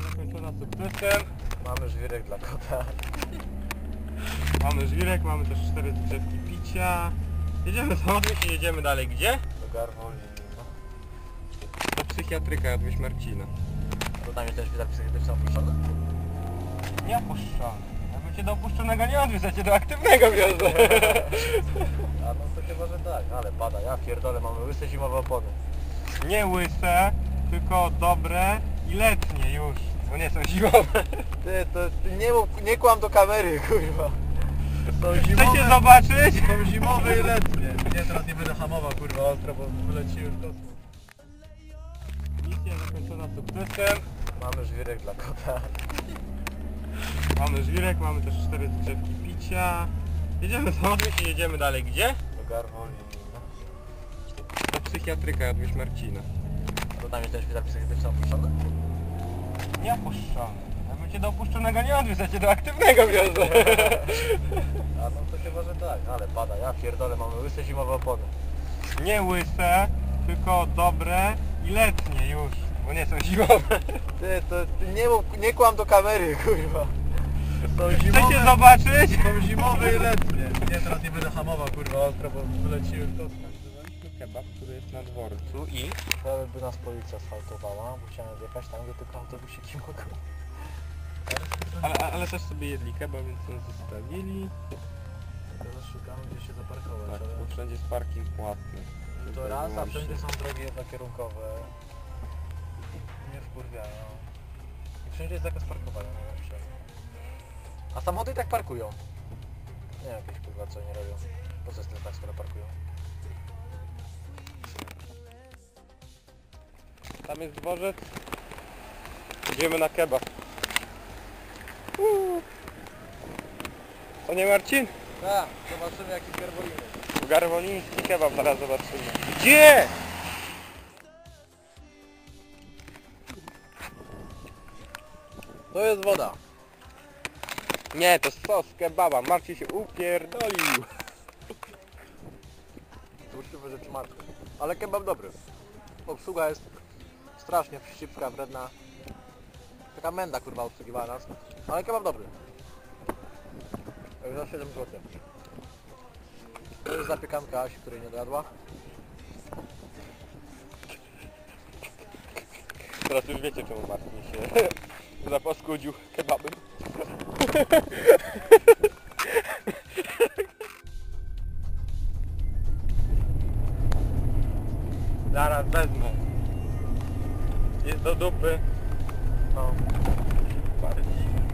zakończona sukcesem. Mamy żwirek dla kota. Mamy żwirek, mamy też 4 drzewki picia. Jedziemy samochodem i jedziemy dalej gdzie? Do Garwoli. Do psychiatryka jadłeś Marcina. To tam jest ten szpital psychiatryczny opuszczony? Nie opuszczony. Ja cię do opuszczonego nie odwiózł, ja cię do aktywnego wiozę. A no to chyba, że tak, ale pada, ja pierdolę, mamy łyse zimowe opony. Nie łyse, tylko dobre i letnie już, bo nie są zimowe. Ty, to nie kłam do kamery, kurwa. Są Chcecie zobaczyć? Są zimowe i letnie. Nie, teraz nie będę hamował, kurwa, ostro, bo wyleciły w kosmos. Misja zakończona sukcesem. Mamy żwirek dla kota. Mamy żwirek, mamy też 4 drzewki picia. Jedziemy samochodem i jedziemy dalej gdzie? Do Garwoli. Do psychiatryka jadłeś Marcina. To tam jest ten szpital psychiatryczny opuszczony? Nie opuszczony. Ja cię do opuszczonego nie odwiózł, ja cię do aktywnego wiozę. A no to chyba, że tak, ale pada, ja pierdolę, mamy łyse zimowe opony. Nie łyse, tylko dobre i letnie już, bo nie są zimowe. Ty, to nie kłam do kamery, kurwa. Są Chcecie zobaczyć? Są zimowe i letnie. Nie, teraz nie będę hamował, kurwa, ostro, bo wyleciły w kosmos. Zadzwoniliśmy kebab, który jest na dworcu i... Nawet by nas policja asfaltowała, bo chciałem wjechać tam, gdzie tylko autobusiki mogą. Ale też sobie jedli kebab, więc ją zostawili. Teraz szukamy, gdzie się zaparkować. Tak, ale... bo wszędzie jest parking płatny. To raz, a wszędzie są drogi jednokierunkowe. Nie wkurwiają. I wszędzie jest zakaz parkowania najlepsze. A samochody i tak parkują. Nie wiem, jakieś kurwa co nie robią. Po co jest ten tak, skoro parkują? Tam jest dworzec. Idziemy na kebab. To nie Marcin? Tak, zobaczymy jaki garwoliny. Garwoliński kebab zaraz zobaczymy. Gdzie? To jest woda. Nie, to sos kebaba. Marcin się upierdolił. Złośliwe rzeczy matki. Ale kebab dobry. Obsługa jest strasznie wścibska, wredna. Taka menda kurwa obsługiwała nas. Ale kebab dobry. Za 7 zł. To jest zapiekanka Asi, której nie dojadła. Teraz już wiecie, czemu Marcin się zapaskudził kebabem. Zaraz wezmę. Jest do dupy. No. Bardziej.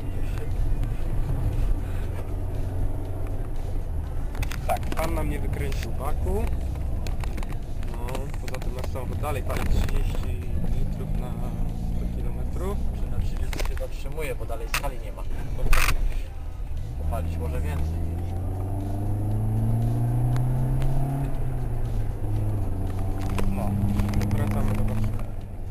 Tak, pan nam nie wykręcił baku. No, poza tym nasz samochód dalej pali 30 litrów na 100 km. Czy na 30 się zatrzymuje, bo dalej skali nie ma. Palić może więcej. No, wracamy do Warszawy.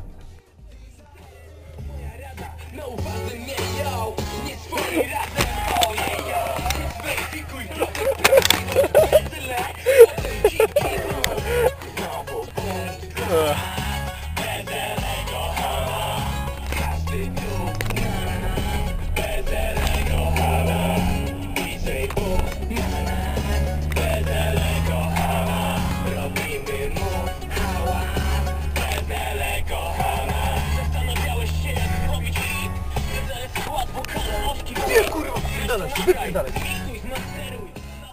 No uwadze mnie, yo, nie swoi razem, ojejo. Zweryfikuj drogę prawdziwą, tyle, potem dziki znowu bezdelego hala, każdy dróg bezdelego hala, bliżej Bóg, bezdelego hala, robimy mu hałas, bezdelego hala. Zastanawiałeś się jak robić hit, bezdelek skład wokalności. Nie kurwa, dalej, dalej. Mixuj, masteruj.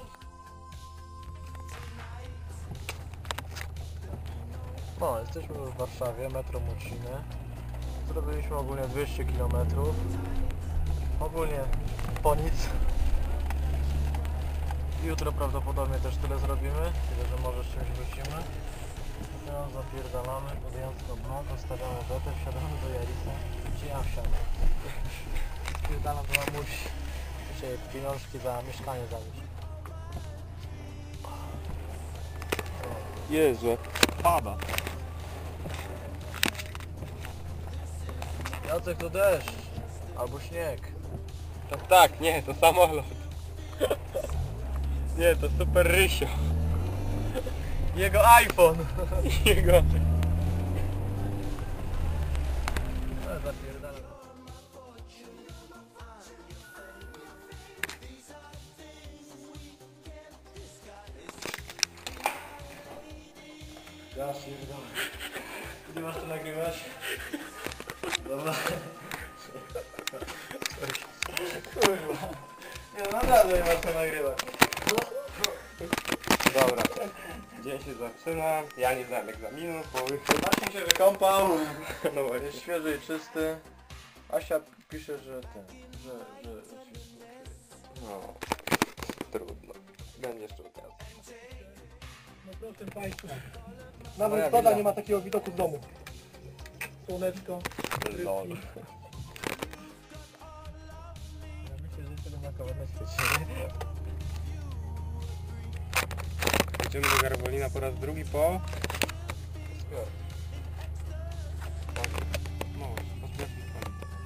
No, jesteśmy już w Warszawie, metro Muciny. Zrobiliśmy ogólnie 200 km. Ogólnie po nic. Jutro prawdopodobnie też tyle zrobimy, tyle że może z czymś wrócimy. Teraz zapierdalamy pod Jancko blok, ustawiamy betę, wsiadamy do Jarisa. Gdzie ja wsiadam? Spierdalam do mamusi. Dzisiaj pieniążki za mieszkanie zanieść. Jezu, jak pada. Jacek, to deszcz. Albo śnieg. To tak, nie, to samolot. Nie, to super Rysio. Jego iPhone! Jego... Zapierdalam. Ja pierdolę. Gdzie masz to nagrywać? Dobra. Kurwa. Nie, naprawdę nie masz to nagrywać. Dobra. Dzień się zaczyna. Ja nie zdałem egzaminu, bo... Marcin się wykąpał. No właśnie. Jest świeży i czysty. Asia pisze, że ten, że No, trudno. Będzie jeszcze okazja. No proszę Państwa, Moja nawet woda wina. nie ma takiego widoku z domu. Słoneczko. Lol. Ja myślę, że tyle na kamerę świeci. Idziemy do Garwolina po raz drugi po... No, po sklepie.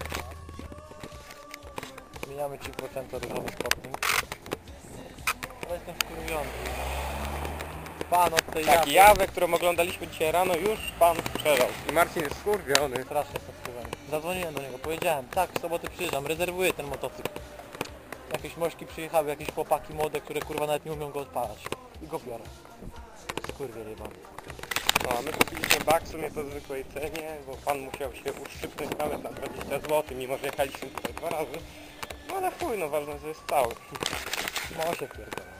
Zmieniamy ci procenta różowy stopni. Ale jestem wkurwiony. Pan od tej Taki jawę, którą oglądaliśmy dzisiaj rano, już pan sprzedał. I Marcin jest skurwiony. strasznie podpływany. Zadzwoniłem do niego, powiedziałem, tak, w sobotę przyjeżdżam, rezerwuję ten motocykl. Jakieś mośki przyjechały, jakieś chłopaki młode, które kurwa nawet nie umią go odpalać. I go biorę. Skurwiel jebany. No, a my kupiliśmy bak w sumie po zwykłej cenie, bo pan musiał się uszczypnąć nawet na 20 zł, mimo że jechaliśmy tutaj 2 razy. No ale chuj, no ważne, że jest cały. No się pierdolę.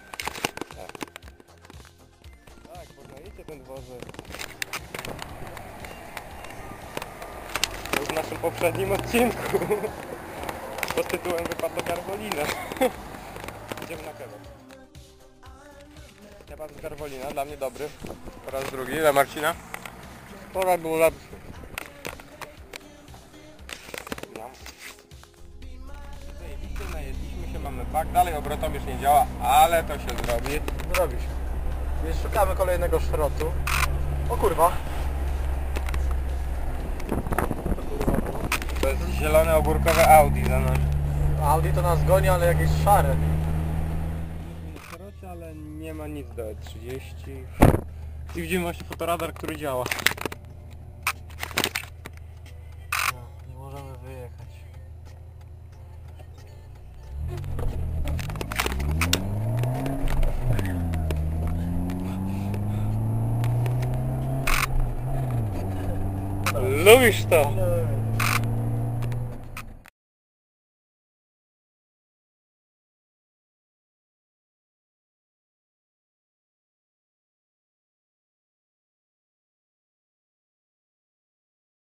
Tak, poznajecie ten dworzec. To już w naszym poprzednim odcinku. Pod tytułem Wypad do Garwolina. Idziemy na kebab. Kebab z Garwolina, dla mnie dobry. Po raz drugi, dla Marcina. Pora był lepszy. No. Zajebiście, najedliśmy się, mamy bak. Dalej obrotomierz nie działa, ale to się zrobi. Zrobi się. Więc szukamy kolejnego szrotu. O kurwa. To jest zielone ogórkowe Audi za nami. Audi to nas goni, ale jakieś szare. W szrocie, ale nie ma nic do E30. I widzimy właśnie fotoradar, który działa. No, nie możemy wyjechać. Lubisz to? No,